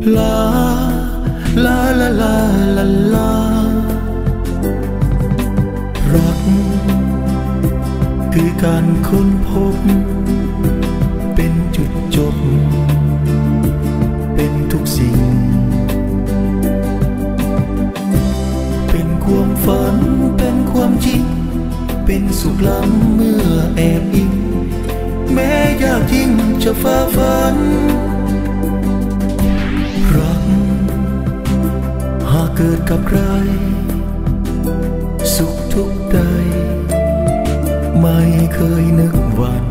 ลาลาลาลาลาลารักคือการค้นพบเป็นจุดจบเป็นทุกสิ่งเป็นความฝันเป็นความจริงเป็นสุขล้ำเมื่อแอบอิงแม้ยากยิ่งจะฝ่าฟันรักหากเกิดกับใครสุขทุกข์ใดไม่เคยนึกหวั่น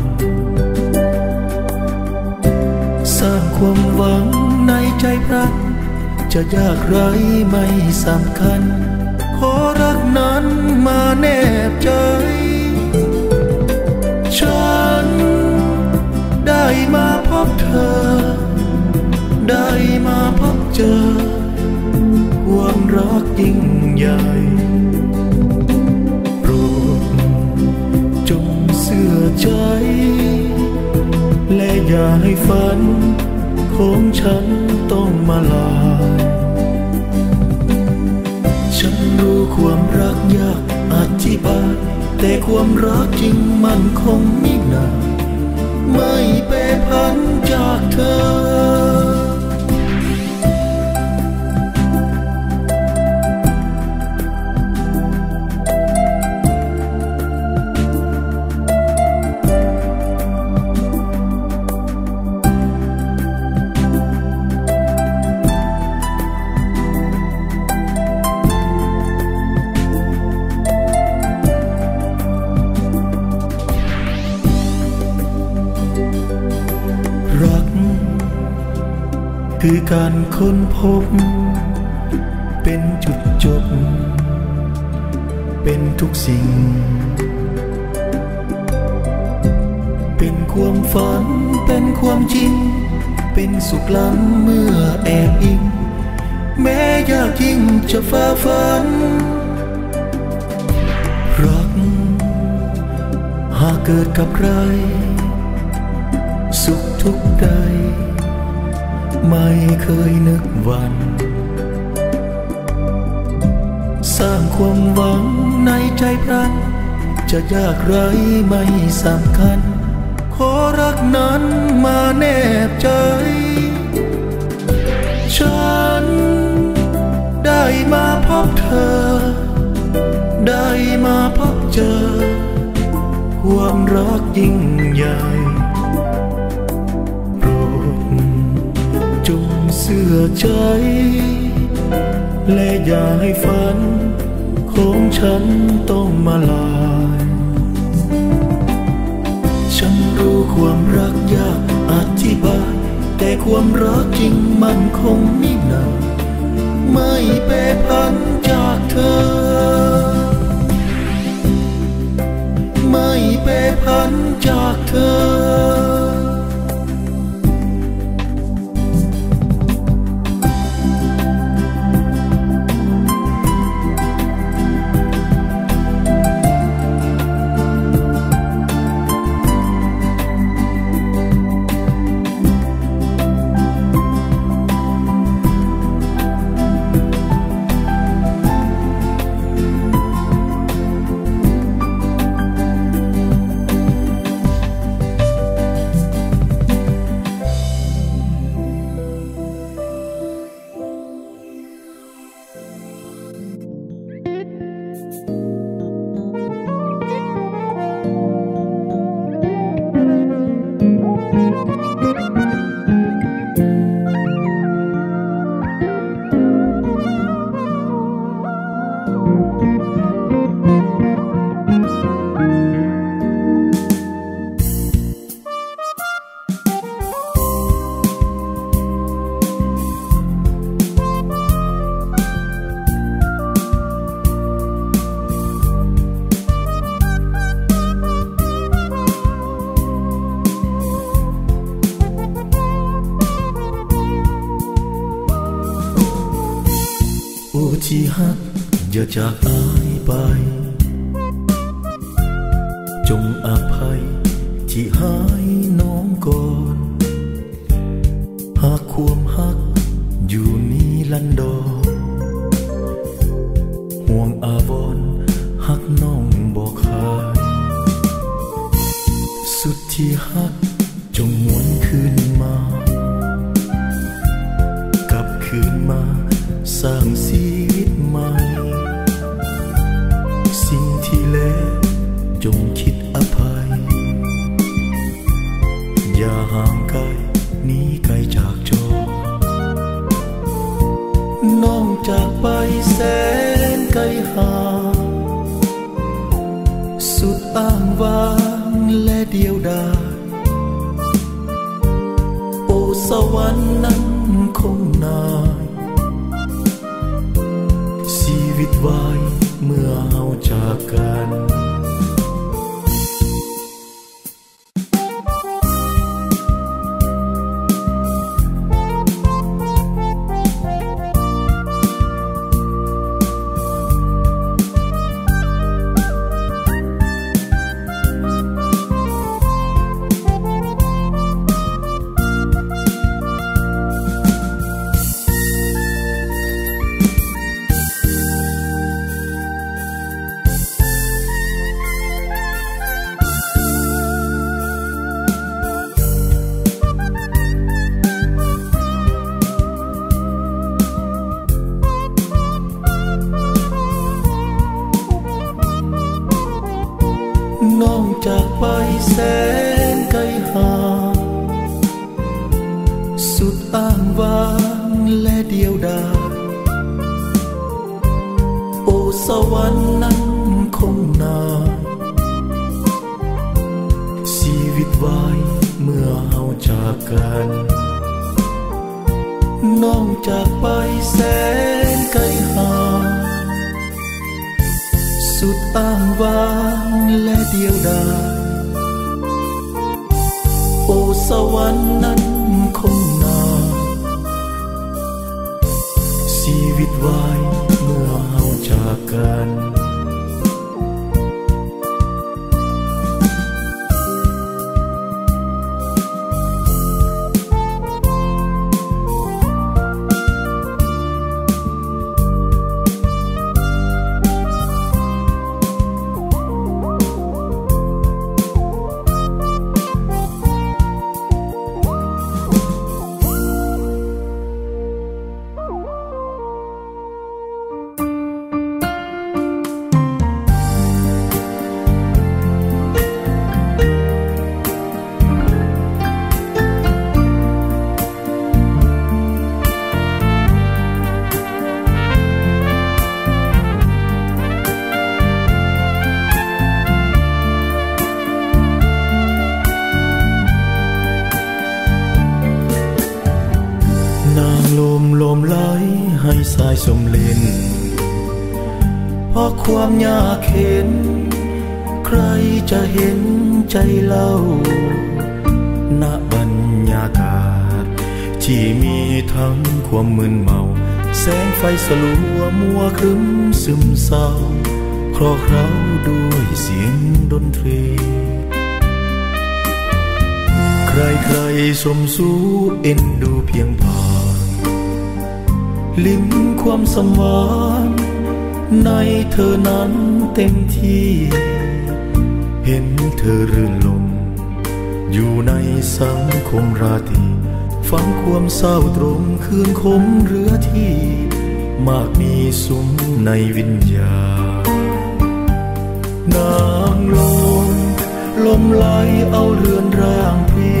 สร้างความหวังในใจพระจะยากไรไม่สำคัญขอรักนั้นมาแนบใจฉันได้มาพบเธอได้มาพบเจอความรักยิ่งใหญ่โปรดจงเชื่อใจและอย่าให้ฝันของฉันต้องมาลายฉันรู้ความรักยากอธิบายแต่ความรักจริงมันคงไม่นานไม่แปรผันจากเธอรักคือการค้นพบเป็นจุดจบเป็นทุกสิ่งเป็นความฝันเป็นความจริงเป็นสุขล้ำเมื่อแอบอิงแม้ยากยิ่งจะฝ่าฟันรักหากเกิดกับใครสุขทุกข์ใดไม่เคยนึกหวั่นสร้างความหวังในใจพระจะยากไรไม่สำคัญขอรักนั้นมาแนบใจฉันได้มาพบเธอได้มาพบเจอความรักยิ่งใหญ่เสื่อใจและอย่าให้ฝันของฉันต้องมาลายฉันรู้ความรักยากอธิบายแต่ความรักจริงมันคงไม่นานไม่แปรผันจากเธอไม่แปรผันจากเธอที่ฮักอย่าจากอายไปจงอภัยที่หายน้องก่อนหากความฮัก อยู่สวรรค์นั้นคงนานชีวิตวายเมื่อเฮาจากกันน้องจากไปแสนไกลห่างสุดอ้างว้างและเดียวดายโอ้สวรรค์นั้นคงนานชีวิตวายเมื่อเฮาจากกันน้องจากไปแสนไกลห่างสุดอ้างว้างและเดียวดายโอ้สวรรค์นั้นคงนานชีวิตวายเมื่อเฮาจากกันนางลมไหลให้สายสมเล่นเพราะความยากเข็นใครจะเห็นใจเล่าณบรรยากาศที่มีทั้งความมึนเมาแสงไฟสลัวมัวครึ้มซึมเศร้าคลอกเร้าด้วยเสียงดนตรีใครสมสู้เอ็นดูเพียงพอลิ้มความสมหวานในเธอนั้นเต็มที่เห็นเธอรื่นลมอยู่ในสังคมราตรีฟังความเศร้าตรงคืนคมเรือที่มากมีสุมในวิญญาณนางลมไหลเอาเรือนร่างพลี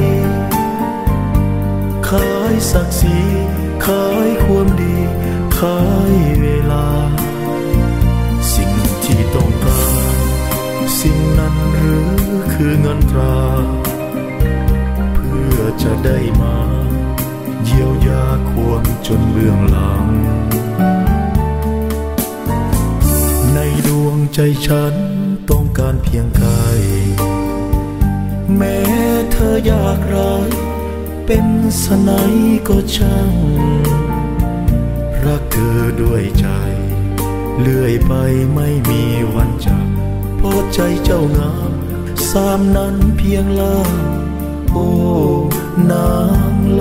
ขายศักดิ์ศรีขายความดีขายเวลาสิ่งที่ต้องการสิ่งนั้นหรือคือเงินตราเพื่อจะได้มาเยียวยาความจนเบื้องหลังในดวงใจฉันต้องการเพียงกายแม้เธอยากไรเป็นสไนก็ช่างรักเธอด้วยใจเลื่อยไปไม่มีวันจากเพราะใจเจ้างามสามนั้นเพียงล่างโอ้นางโล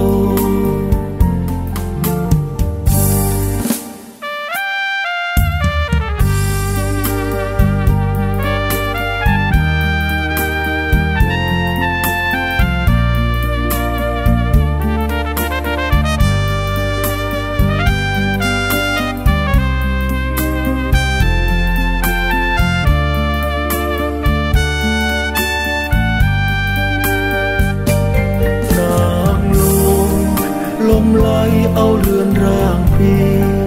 ลมไหลเอาเรือนร่างพี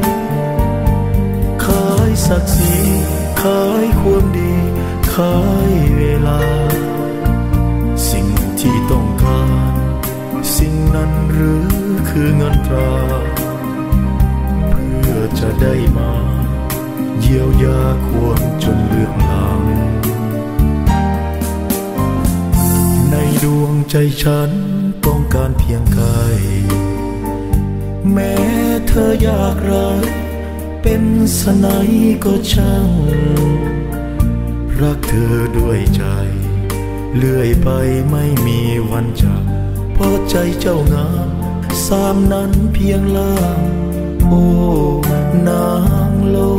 ขายศักดิ์ศรีขายความดีขายเวลาสิ่งที่ต้องการสิ่งนั้นหรือคือเงินตราเพื่อจะได้มาเยียวยาควรจนเลือนลางในดวงใจฉันต้องการเพียงกายแม้เธออยากร้ายเป็นสไนก็ช่างรักเธอด้วยใจเลื่อยไปไม่มีวันจากเพราะใจเจ้างามสามนั้นเพียงล่างโอ้นางโล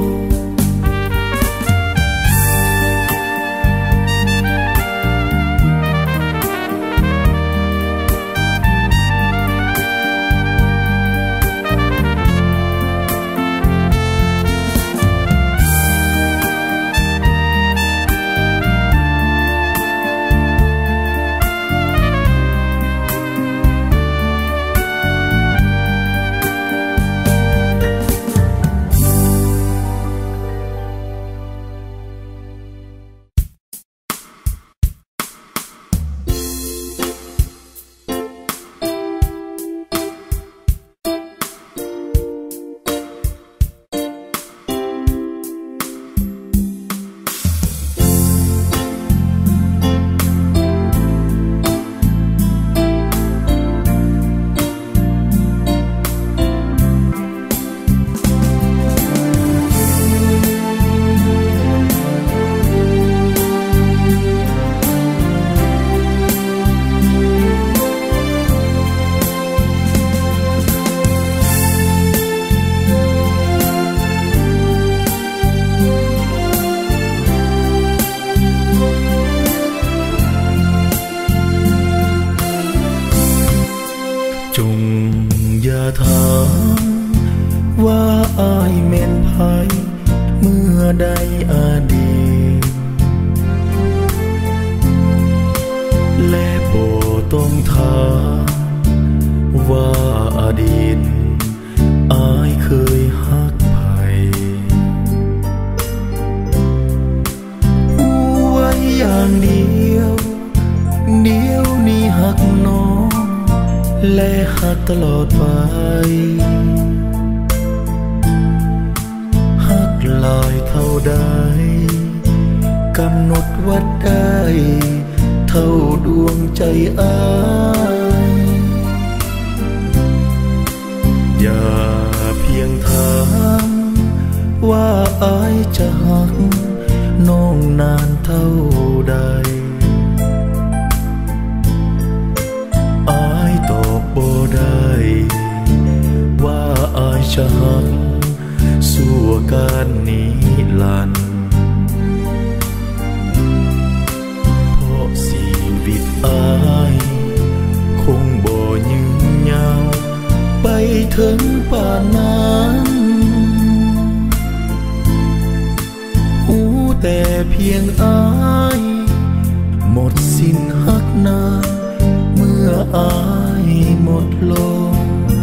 ถามว่าอายแม่นไผเมื่อใดอดีตและบ่ต้องถามว่าอดีตอายเคยฮักไผไว้อย่างเดียวนี้ฮักน้องและหักตลอดไปหักลายเท่าใดกำหนดวัดได้เท่าดวงใจอายอย่าเพียงถามว่าอายจะหักน้องนานเท่าใดตอบบ่ได้ว่าอายจะหักสู่การนิรันดร์เพราะชีวิตอายคงบ่ยืนยาวไปถึงป่านนั้นหูแต่เพียงอายหมดสิ้นหักนานเมื่ออายหมดลม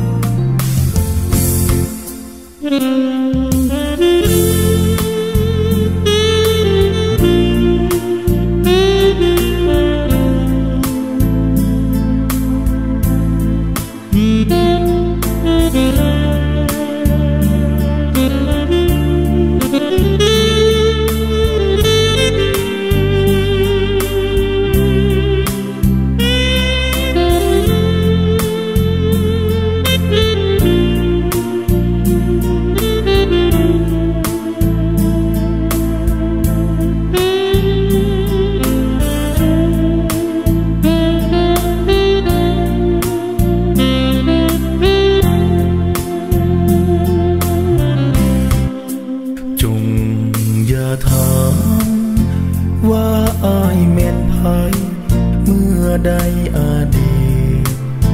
ถามว่าอายแม่นไผเมื่อใดอดีต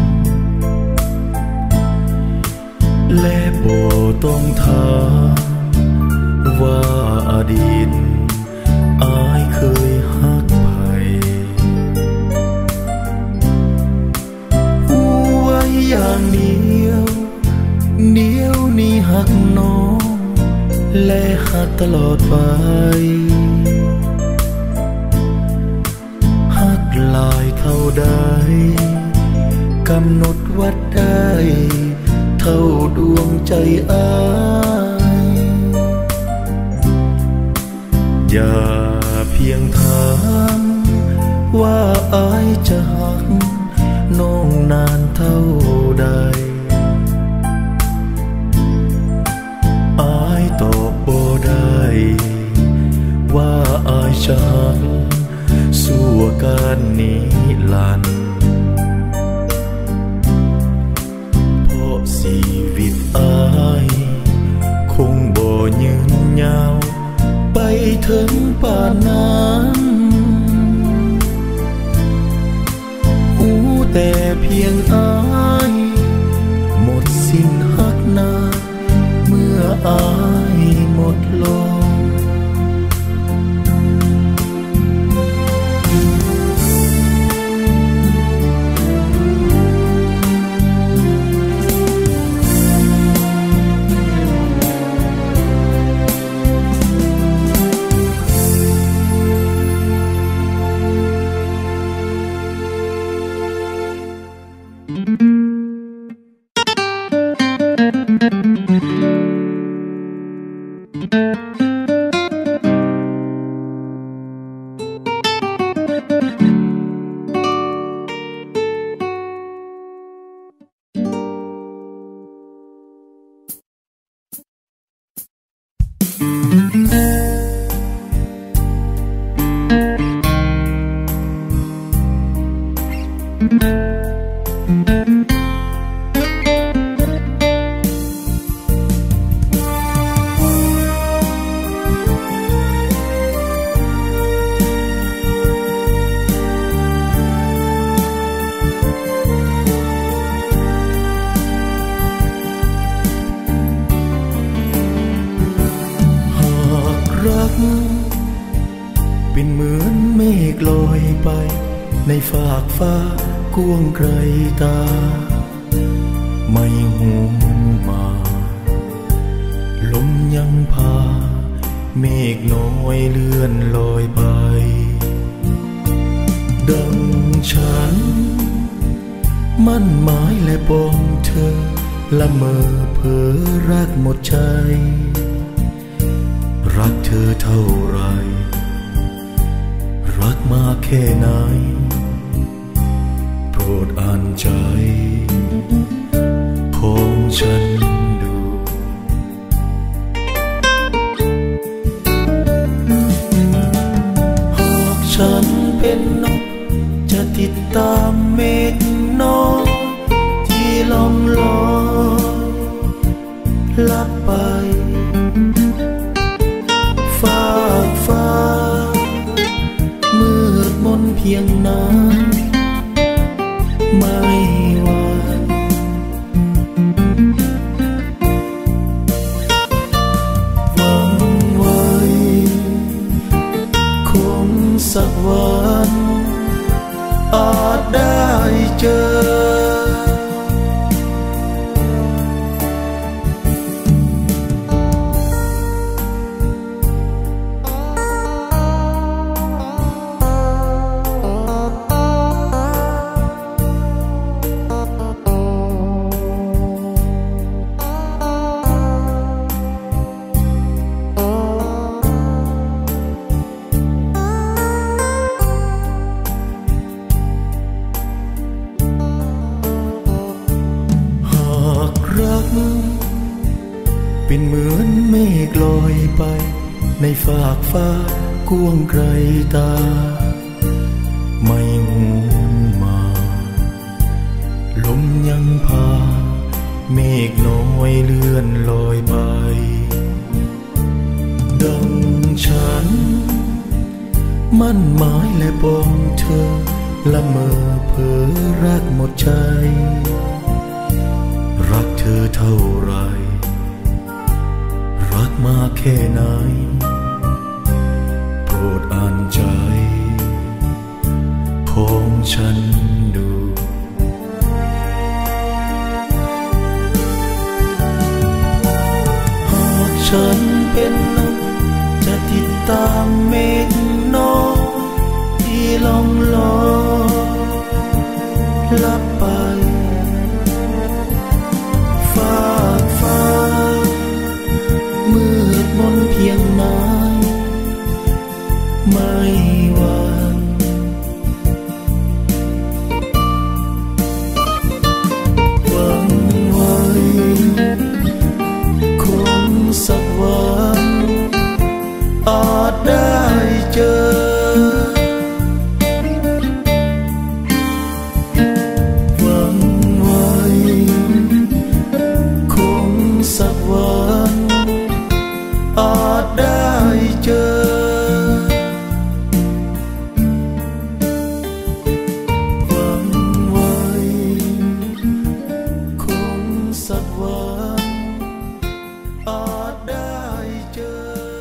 และบ่ต้องถามว่าอดีตอายเคยฮักไผไว้อย่างเดียวนี้ฮักน้องและหักตลอดไปหักลายเท่าใดกำหนดวัดได้ท่าดวงใจอ้ายอย่าเพียงถามว่าอ้ายจะหักน้องนานเท่าใดอ้ายตอบบ่ได้ว่าอ้ายจะหักสู้การนิรันดร์เพราะชีวิตอ้ายคงบ่ยืนยาวไปถึงป่านนั้นหูแต่เพียงอ้ายหมดสิ้นหักนาเมื่ออ้ายหมดลมเป็นเหมือนเมฆลอยไปในฝากฟ้ากว้างไกลตาไม่หูมาลมยังพาเมฆน้อยเลื่อนลอยไปดังฉันมั่นหมายและปองเธอละเมอเพ้อรักหมดใจรักเธอเท่าไรรักมากแค่ไหนโปรดอ่านใจของฉันดูหากฉันเป็นนกจะติดตามเมฆน้อยที่ล่องลอยลับไปฝากฟ้ามืดมนเพียงนั้นไม่หวั่นหวังไว้คงสักวันอาจได้เจอเป็นเหมือนเมฆลอยไปในฝากฟ้ากว้างไกลตาไม่หูมาลมยังพาเมฆน้อยเลื่อนลอยไปดังฉันมั่นหมายและปองเธอละเมอเพ้อรักหมดใจรักเธอเท่าไรรักมากแค่ไหนโปรดอ่านใจของฉันดูหากฉันเป็นนกจะติดตามเมฆน้อยที่ล่องลอยลับไปฝาบหวังอาจได้เจอ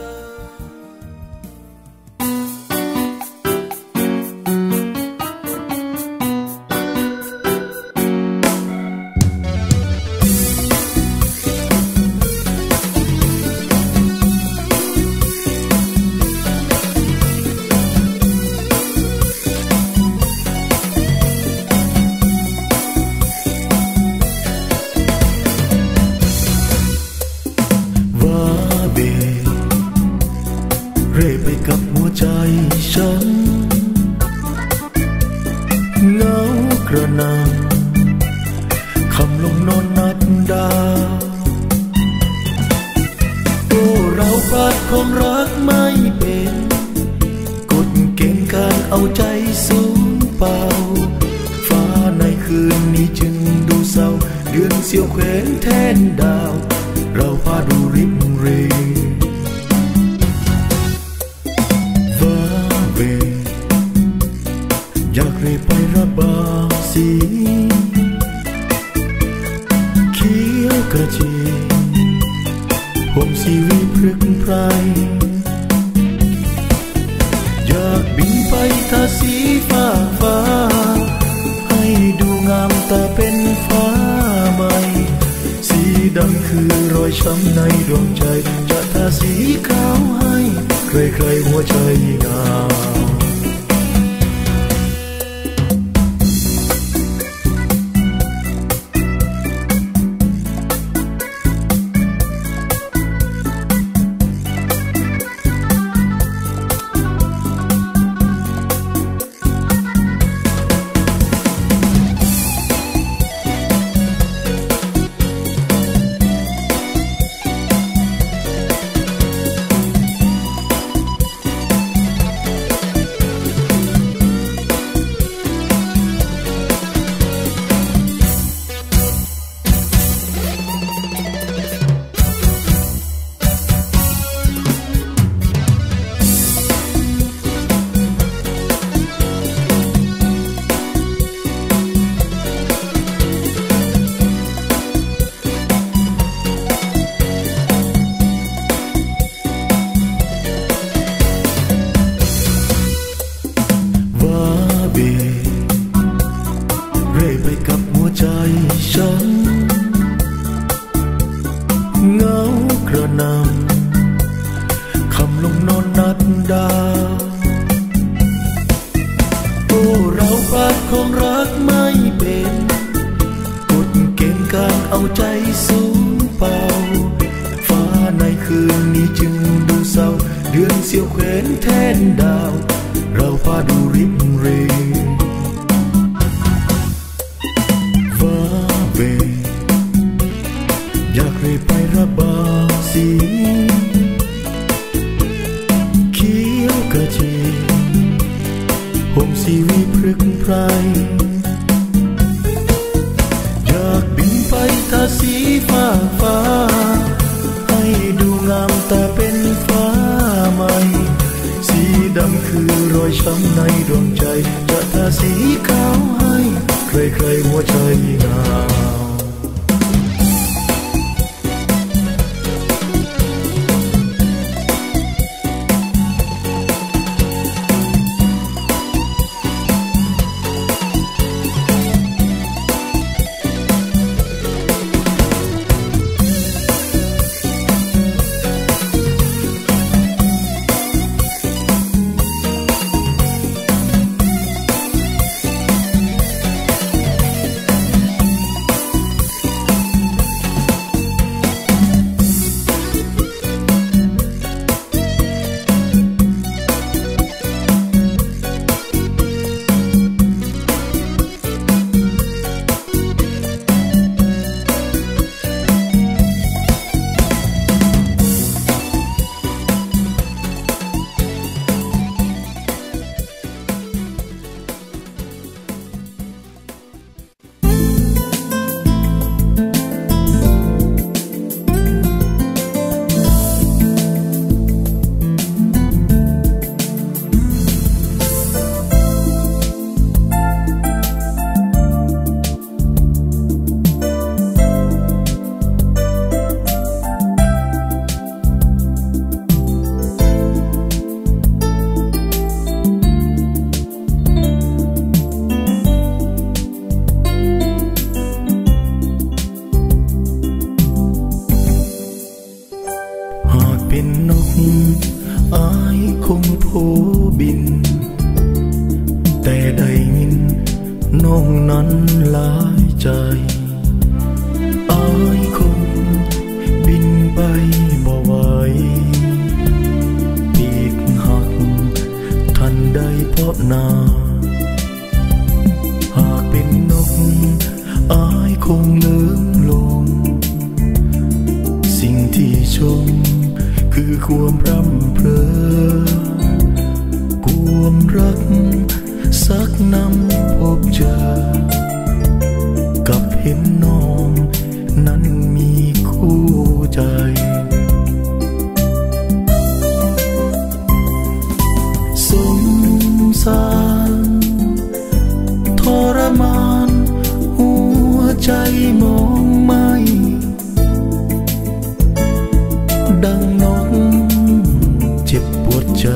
เร่ไปกับหัวใจฉันเงากระนำคำลงนอนนับดาวโอ้เราพลาดความรักไม่เป็นกฎเกณฑ์การเอาใจสูญเปล่าฟ้าในคืนนี้จึงดูเศร้าเดือนเสียวแขวนแทนดาวเราพาดูริบเรอยากเร่ไประบายสีเขียวกระจีห่มสีวิพฤกษ์ไพรอยากบินไปทาสีฟ้าฟ้าให้ดูงามตาเป็นฟ้าใหม่สีดำคือรอยช้ำในดวงใจจะทาสีขาวให้ใครๆหัวใจงามเร่ไปกับหัวใจฉันเงากระนำคำลงนอนนับดาวโอ้เราพลาดของรักไม่เป็นกฎเกณฑ์การเอาใจสูญเปล่าฟ้าในคืนนี้จึงดูเศร้าเดือนเสียวแขวนแทนดาวเราพาดูริบเรอยากเร่ไประบายสีเขียวกระจีห่มสีวิพฤกษ์ไพรอยากบินไปทาสีฟ้าฟ้าให้ดูงามตาเป็นฟ้าใหม่สีดำคือรอยช้ำในดวงใจจะทาสีขาวให้ใครๆหัวใจงามบินแต่ได้ยินน้องนั้นหลายใจอายคงบินไปบ่ไหวปีกหักทันได้เพราะนาหากเป็นนกอายคงเลื่องลงสิ่งที่ชมคือความร่ำเพลอความรักสักนำพบเจอกับเห็นน้องนั้นมีคู่ใจสงสารทรมานหัวใจมองไม่ดังนกเจ็บปวดใจ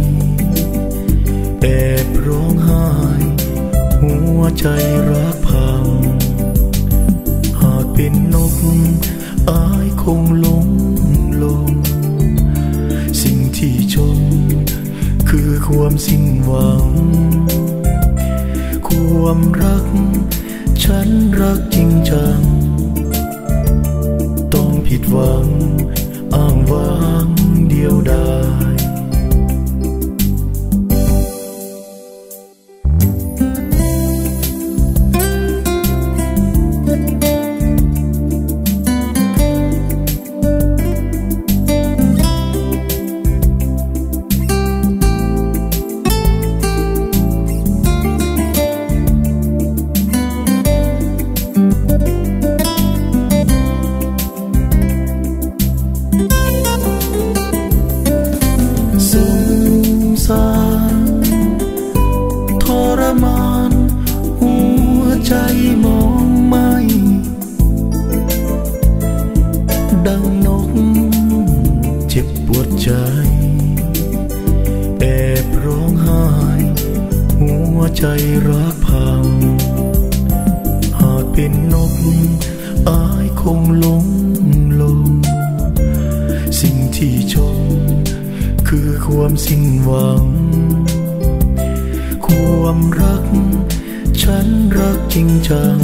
แอบร้องไห้หัวใจรักพังหากเป็นนกอายคงหลงสิ่งที่ชมคือความสิ้นหวังความรักฉันรักจริงจังต้องผิดหวังอ้างว้างเดียวดายทรมานหัวใจมองไม่ดังนกเจ็บปวดใจแอบร้องไห้หัวใจรักพังหากเป็นนกอายคงหลงสิ่งที่ชมคือความสิ้นหวังความรักฉันรักจริงจัง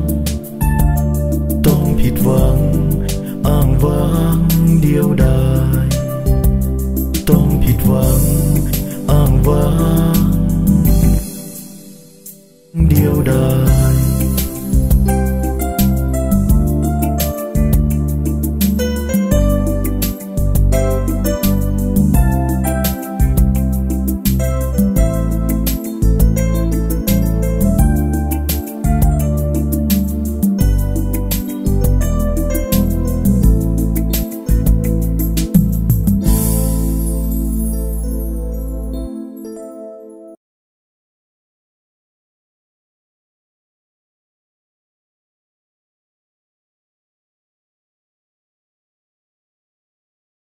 ต้องผิดหวังอ้างว้างเดียวดายต้องผิดหวังอ้างว้างเดียวดาย